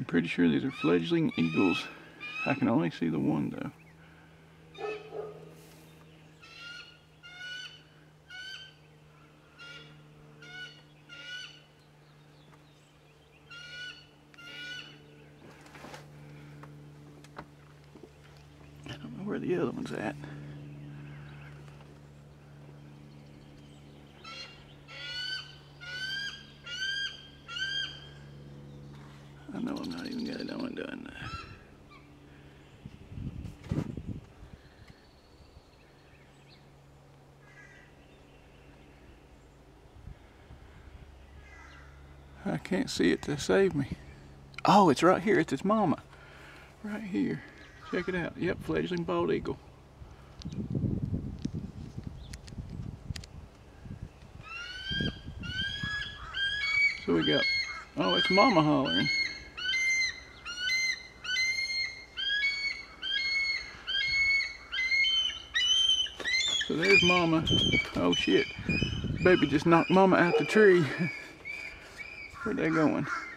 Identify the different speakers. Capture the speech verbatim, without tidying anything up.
Speaker 1: pretty sure these are fledgling eagles. I can only see the one though. I don't know where the other one's at. I know I'm not even got that one done. I can't see it to save me. Oh, it's right here. It's its mama. Right here. Check it out. Yep, fledgling bald eagle. So we got, oh, it's mama hollering. So there's mama. Oh shit. Baby just knocked mama out the tree. Where'd they going?